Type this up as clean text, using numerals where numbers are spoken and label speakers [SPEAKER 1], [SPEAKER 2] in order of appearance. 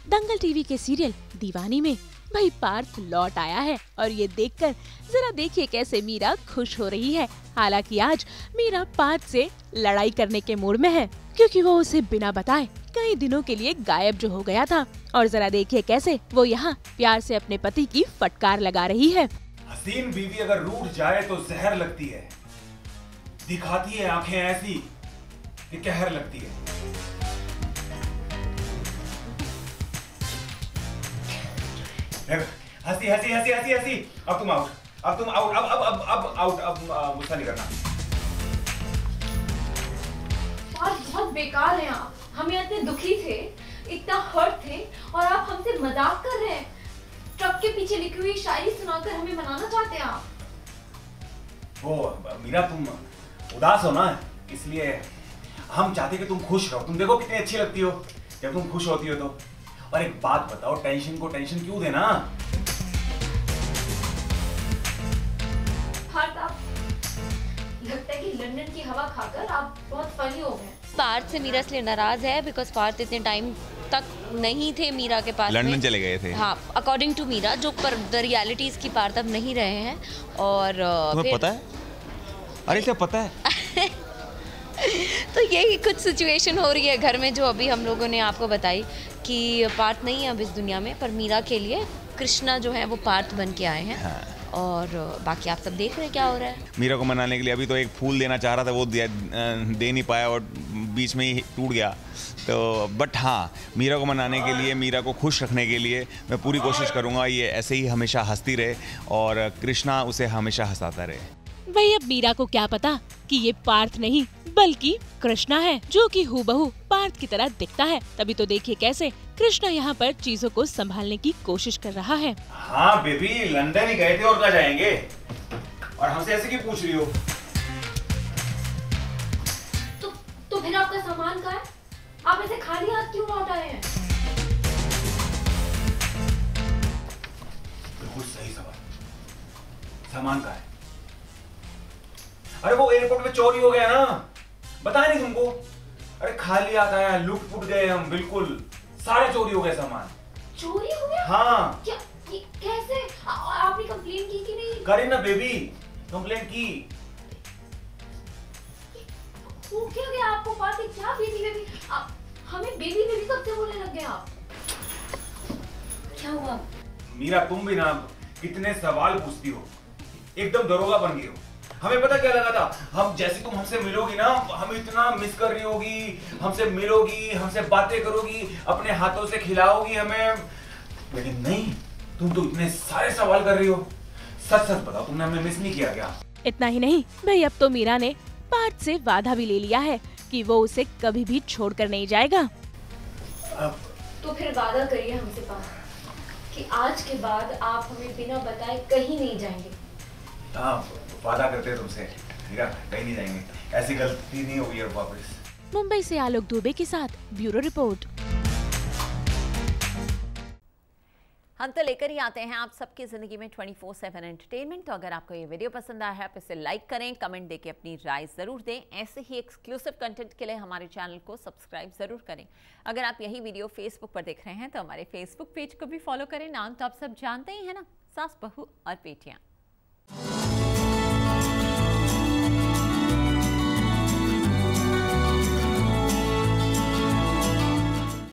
[SPEAKER 1] दंगल TV के serial दीवानी में भाई पार्थ लौट आया है और ये देखकर जरा देखिए कैसे मीरा खुश हो रही है। हालांकि आज मीरा पार्थ से लड़ाई करने के मूड में है क्योंकि वो उसे बिना बताए कई दिनों के लिए गायब जो हो गया था। और जरा देखिए कैसे वो यहाँ प्यार से अपने पति की फटकार लगा रही है।
[SPEAKER 2] हसीन बीवी अगर रूठ जाए तो जहर लगती है, दिखाती है आंखें ऐसी कि कहर लगती है। हंसी हंसी हंसी हंसी हंसी। अब तुम आउट, अब तुम आउट, अब आउट, अब गुस्सा नहीं करना।
[SPEAKER 3] बहुत बेकार हैं आप। हम यहाँ इतने दुखी थे, इतना हर्ट थे और आप हमसे मजाक कर रहे हैं। ट्रक के पीछे लिखी हुई शायरी सुनाकर हमें मनाना चाहते हैं आप।
[SPEAKER 2] वो मीरा तुम उदास हो ना, इसलिए हम चाहते कि तुम खुश रहो। तुम देखो कितनी अच्छी लगती हो जब तुम खुश होती हो तो। और एक बात बताओ, टेंशन को टेंशन क्यों देना?
[SPEAKER 3] लगता है कि लंदन की हवा खाकर आप बहुत फनी हो गए।
[SPEAKER 4] पार्थ से मीरा इसलिए नाराज है बिकॉज पार्थ इतने टाइम तक नहीं थे मीरा के पास,
[SPEAKER 5] लंदन चले गए थे।
[SPEAKER 4] हाँ, अकॉर्डिंग टू मीरा, जो पर द रियलिटी इसकी पार्थ अब नहीं रहे हैं। और
[SPEAKER 5] तुम्हें पता है? अरे इसे पता है।
[SPEAKER 4] तो यही कुछ सिचुएशन हो रही है घर में जो अभी हम लोगों ने आपको बताई कि पार्थ नहीं है अब इस दुनिया में, पर मीरा के लिए कृष्णा जो है वो पार्थ बन के आए हैं। हाँ। और बाकी आप सब देख रहे हैं क्या हो रहा है।
[SPEAKER 5] मीरा को मनाने के लिए अभी तो एक फूल देना चाह रहा था, वो दे नहीं पाया और बीच में ही टूट गया। तो बट हाँ, मीरा को मनाने के लिए, मीरा को खुश रखने के लिए मैं पूरी कोशिश करूँगा ये ऐसे ही हमेशा हंसती रहे और कृष्णा उसे हमेशा हंसाता रहे।
[SPEAKER 1] वही अब मीरा को क्या पता कि ये पार्थ नहीं बल्कि कृष्णा है, जो कि हूबहू पार्थ की तरह दिखता है। तभी तो देखिए कैसे कृष्णा यहाँ पर चीजों को संभालने की कोशिश कर रहा है।
[SPEAKER 2] हाँ बेबी, लंदन ही गए थे और कहाँ जाएंगे? और हमसे ऐसे क्यों पूछ रही हो?
[SPEAKER 3] तो फिर आपका सामान कहाँ है? आप ऐसे खाली हाथ क्यों लौट आए हैं?
[SPEAKER 2] बिल्कुल सही सवाल। सामान कहाँ है? अरे वो एयरपोर्ट में चोरी हो गया ना, बताया नहीं तुमको? अरे खाली हाथ आया, लुट पुट गए हम, बिल्कुल सारे चोरी हो गए सामान।
[SPEAKER 3] चोरी हो गया?
[SPEAKER 2] हाँ।
[SPEAKER 3] क्या? ये कैसे? आपने कंप्लेन की कि नहीं?
[SPEAKER 2] करी ना बेबी, कंप्लेन की।
[SPEAKER 3] वो क्या गया आपको? बात है क्या? बेबी बेबी, आप हमें बेबी बेबी कब से बोलने लग गए आप? क्या हुआ?
[SPEAKER 2] मीरा तुम भी ना कितने सवाल पूछती हो, एकदम दरोगा बन गई हो। हमें पता क्या लगा था, हम जैसे तुम हमसे मिलोगी ना, हम इतना मिस कर रही होगी, हमसे मिलोगी, हमसे बातें करोगी, अपने हाथों से खिलाओगी हमें, लेकिन नहीं, तुम तो इतने सारे सवाल कर रही हो। सच सच बताओ, तुमने हमें मिस नहीं किया क्या?
[SPEAKER 1] इतना ही नहीं भाई, अब तो मीरा ने पार्थ से वादा भी ले लिया है कि वो उसे कभी भी छोड़कर नहीं जाएगा।
[SPEAKER 3] तो फिर वादा करिए हमसे पार्थ कि आज के बाद आप हमें बिना बताए कहीं नहीं जाएंगे।
[SPEAKER 2] हाँ, वादा करते हैं तुमसे मीरा, कहीं नहीं जाएंगे, ऐसी गलती नहीं होगी अब वापस।
[SPEAKER 1] मुंबई से आलोक दुबे के साथ ब्यूरो रिपोर्ट।
[SPEAKER 6] हम तो लेकर ही आते हैं आप सबकी जिंदगी में 24/7 एंटरटेनमेंट। तो अगर आपको ये वीडियो पसंद आया है आप इसे लाइक करें, कमेंट देके अपनी राय जरूर दें। ऐसे ही एक्सक्लूसिव कंटेंट के लिए हमारे चैनल को सब्सक्राइब जरूर करें। अगर आप यही वीडियो फेसबुक पर देख रहे हैं तो हमारे फेसबुक पेज को भी फॉलो करें। नाम तो आप सब जानते ही है ना, सास बहू और बेटियां।